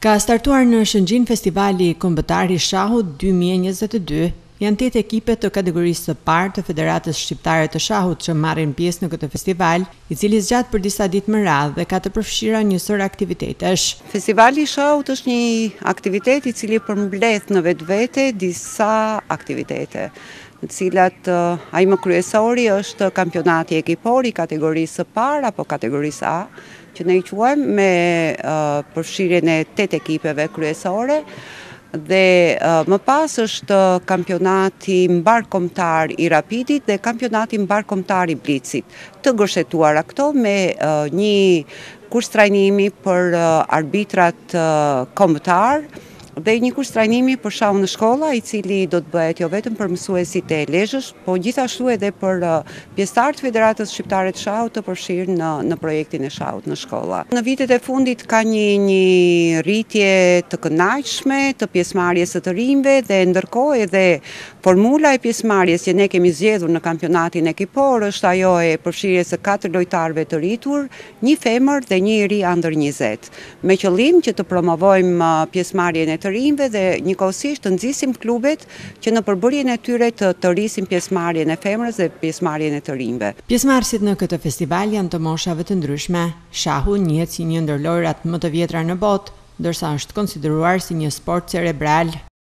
Ka startuar në Shengjin Festivali kombëtar i Shahut 2022, janë 8 ekipe të kategorisë së parë të Federatës Shqiptare të Shahut që marrin pjesë në këtë festival, i cili zgjat për disa ditë më radhë dhe ka të përfshira njësër aktivitetesh. Festivali i Shahut është një aktivitet i cili përmbledh në vetvete disa aktivitete, në cilat ai më kryesori është kampionati ekipor i kategorisë së parë apo kategorisë A, që ne i quajmë me përfshirjen e 8 ekipeve kryesore, dhe më pas është kampionati mbarkombëtar i rapidit dhe kampionati mbarkombëtar i blicit, të gërshetuara këto me një kurs trajnimi për arbitrat kombëtar dhe një kurs trajnimi për shau në shkolla, i cili do të bëhet jo vetëm për mësuesit e lezhësh, po gjithashtu edhe për pjesëtarët e Federatës Shqiptare të Shahut të përfshirë në projektin e shahut në shkolla. Në vitet e fundit ka një rritje të kënaqshme të pjesëmarrjes së të rinjve dhe ndërkohë edhe formula e pjesëmarrjes që ne kemi zgjedhur në kampionatin ekipor është ajo e përfshirjes së 4 lojtarëve të rritur, një femër dhe një i ri ëndër 20, me qëllim që të promovojmë pjesëmarrjen e të rinjve dhe njëkohësisht të nxisim klubet që në përbërjen e tyre të rrisin pjesëmarrjen e femrës dhe pjesëmarrjen e të rinjve. Pjesëmarrësit në këtë festival janë të moshave të ndryshme. Shahu njihet si një ndër lojrat më të vjetra në botë, ndërsa është konsideruar si një sport cerebral.